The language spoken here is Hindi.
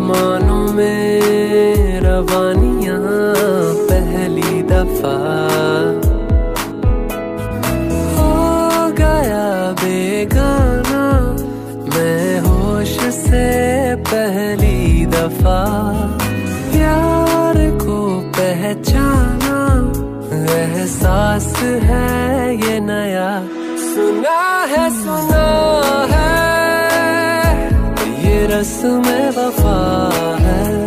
आसमानों में रवानियां पहली दफा हो गया बेगाना मैं होश से पहली दफा प्यार को पहचाना एहसास है ये नया सुना है ये रस्म वफा है।